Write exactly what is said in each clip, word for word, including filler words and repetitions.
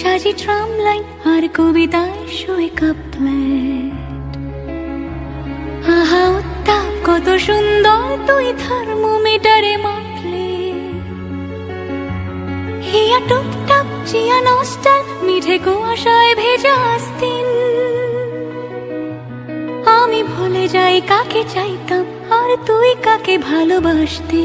সাজি tram line আর কবিতায় শোয়ে couplet. আহা উত্তাপ কত সুন্দর তুই থার্মোমিটারে মাপলে। হিয়া টুপটাপ চিয়া নস্টাল মিঠে কুয়াশায় ভেজা আস্তিন। আমি ভুলে যাই কাকে চাইতাম আর তুই কাকে ভালোবাসতি।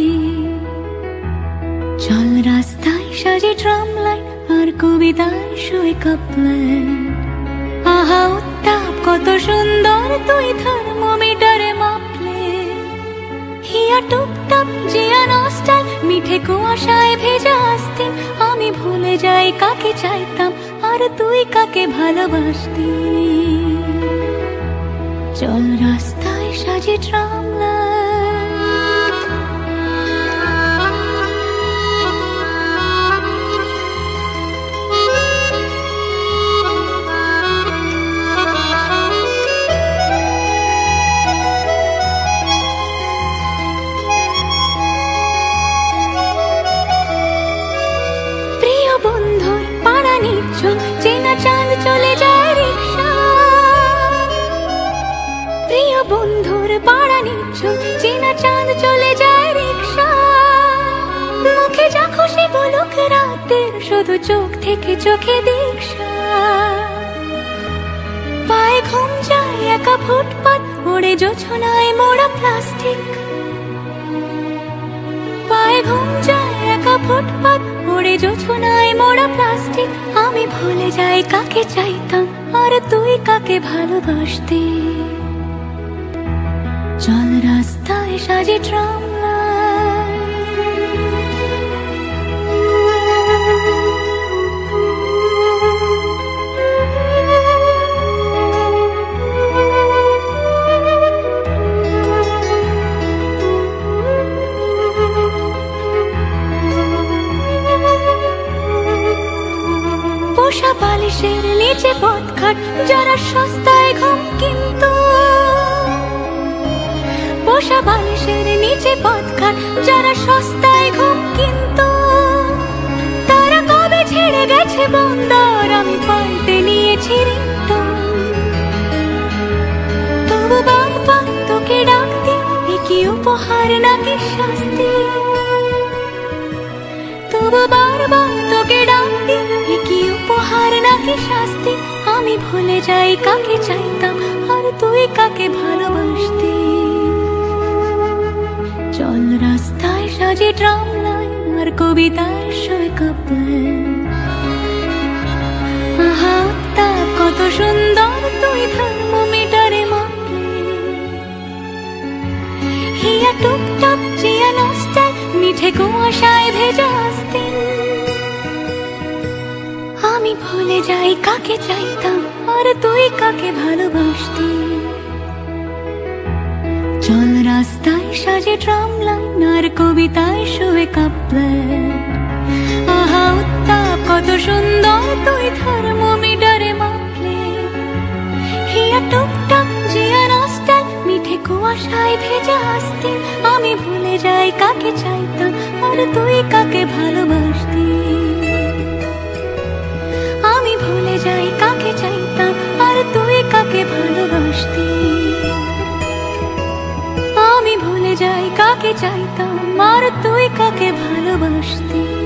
চল রাস্তায় সাজে ট্রাম লাইন আর কবিতায় শোয়ে কাপলেট। আহা উত্তাপ কত সুন্দর তুই থার্মোমিটারে মাপলে। হিয়া টুপটাপ জিয়া নস্টাল মিঠে কুয়াশায় ভেজা আস্তিন। আমি ভুলে যাই কাকে চাইতাম আর তুই কাকে ভালোবাসতি। চল রাস্তায় সাজে ট্রাম লাইন। প্রিয় বন্ধুর পাড়া নিচ্ছন চেনা চাঁদ চলে যায় রিক্সা। প্রিয় বন্ধুর পাড়া নিচ্ছন চেনা চাঁদ চলে যায় রিক্সা। মুখে যা খুশি বলুক রাতের শুধু চোখ থেকে চোখে দীক্ষা। পায়ে ঘুম যায় একা ফুটপাত ওড়ে জোছনায় মোড়া প্লাস্টিক। পায়ে ঘুম যায় একা ফুটপাত ওড়ে জোছনায় মোড়া প্লাস্টিক। আমি ভুলে যাই কাকে চাইতাম আর তুই কাকে ভালোবাসতি। চল রাস্তায় সাজে ট্রাম লাইন। পোষা বালিশের নিচে পথঘাট যারা সস্তায় ঘুম কিন্তু। পোষা বালিশের নিচে পথঘাট যারা সস্তায় ঘুম কিন্তু। তারা কবে ছেড়ে গেছে বন্দর আমি পাল্টে নিয়েছি রিংটোন। তবু বারবার তোকে ডাকতে এ কি উপহার নাকি শাস্তি। তবু বারবার তোকে ডাকতে এ কি উপহার নাকি শাস্তি। আমি ভুলে যাই কাকে চাইতাম আর তুই কাকে ভালোবাসতি। চল রাস্তায় সাজে ট্রাম লাইন আর কবিতায় শোয়ে কাপলেট। আহা উত্তাপ কত সুন্দর তুই থার্মোমিটারে মাপলে। হিয়া টুপটাপ চিয়া নস্টাল মিঠে কুয়াশায় ভেজা আস্তিন। আমি ভুলে যাই কাকে চাইতাম আর তুই কাকে ভালোবাসতি। চল রাস্তায় সাজে ট্রাম লাইন আর কবিতায় শোয়ে কাপলেট। আহা উত্তাপ কত সুন্দর তুই থার্মোমিটারে মাপলে। হিয়া টুপটাপ জিয়া নস্টাল মিঠে কুয়াশায় ভেজা আস্তিন। আমি ভুলে যাই কাকে চাইতাম আর তুই কাকে ভালোবাসতি। আমি ভুলে যাই কাকে চাইতাম আর তুই কাকে ভালোবাসতি। আমি ভুলে যাই কাকে চাইতাম আর তুই কাকে ভালোবাসতি।